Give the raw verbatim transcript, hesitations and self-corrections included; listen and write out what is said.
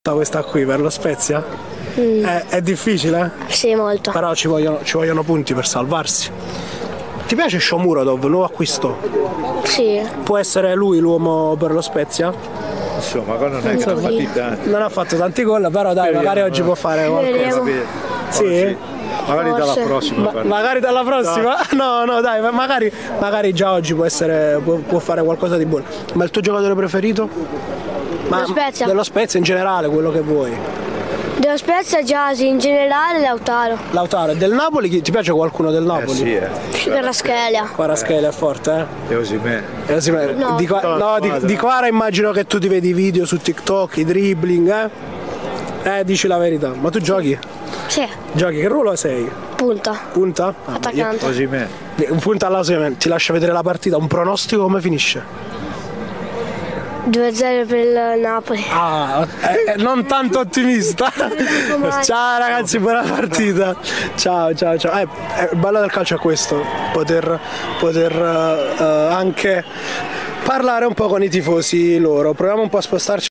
Questa qui per lo Spezia? Mm. È, è difficile? Sì, molto. Però ci vogliono, ci vogliono punti per salvarsi. Ti piace Shomurodov, nuovo acquisto? Sì. Può essere lui l'uomo per lo Spezia? Insomma, non è che Così. Non ha fatto tanti gol, però dai, Vediamo, magari oggi eh. può fare qualcosa. Vedremo. Sì? Magari Forse. dalla prossima. Ma, magari dalla prossima? No, no, dai, magari, magari già oggi può essere può, può fare qualcosa di buono. Ma il tuo giocatore preferito? Ma, Dello Spezia? Dello Spezia in generale, quello che vuoi. Dello Spezia già, sì, in generale Lautaro. Lautaro, del Napoli chi- ti piace qualcuno del Eh Napoli? sì, eh. Kvaratskhelia. Kvaratskhelia è forte, eh? E Osimhen. Eh, sì, ma- No. di, qua- no, di, di Kvara immagino che tu ti vedi i video su TikTok, i dribbling, eh? Eh, dici la verità. Ma tu giochi? Sì, Giochi, che ruolo sei? punta. Punta? Ah, Attaccante. Osimhen. io- Un punta alla Osimhen, ti lascio vedere la partita, un pronostico come finisce? due a zero per il Napoli. Ah, eh, eh, non tanto ottimista. Ciao ragazzi, buona partita. Ciao, ciao, ciao. Eh, eh, il bello del calcio è questo, poter, poter eh, eh, anche parlare un po' con i tifosi loro. Proviamo un po' a spostarci.